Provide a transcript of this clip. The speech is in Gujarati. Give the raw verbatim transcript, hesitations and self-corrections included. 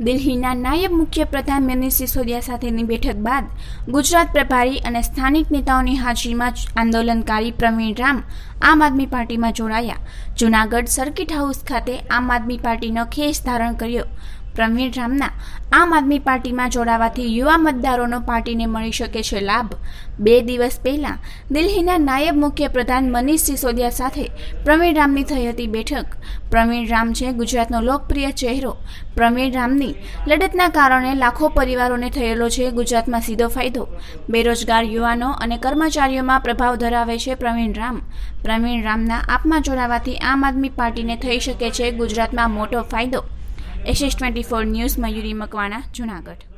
દિલ્હીના નાયબ મુખ્યપ્રધાન મનીષ સિસોદિયા સાથેની બેઠક બાદ ગુજરાત પ્રભારી અને સ્થાનિક નેતાઓની હાજરીમાં આંદોલનકારી પ્રવીણ રામ આમ આદમી પાર્ટીમાં જોડાયા। જૂનાગઢ સર્કિટ હાઉસ ખાતે આમ આદમી પાર્ટીનો ખેસ ધારણ કર્યો। પ્રવીણ રામના આમ આદમી પાર્ટીમાં જોડાવાથી યુવા મતદારોનો પાર્ટીને મળી શકે છે લાભ। બે દિવસ પહેલા દિલ્હીના નાયબ મુખ્યપ્રધાન મનીષ સિસોદિયા સાથે પ્રવીણ રામની થઈ હતી બેઠક। પ્રવીણ રામ છે ગુજરાતનો લોકપ્રિય ચહેરો। પ્રવીણ રામની લડતના કારણે લાખો પરિવારોને થયેલો છે ગુજરાતમાં સીધો ફાયદો। બેરોજગાર યુવાનો અને કર્મચારીઓમાં પ્રભાવ ધરાવે છે પ્રવીણ રામ। પ્રવીણ રામના આપમાં જોડાવાથી આમ આદમી પાર્ટીને થઈ શકે છે ગુજરાતમાં મોટો ફાયદો। S S twenty four news Mayuri Makwana, Junagadh.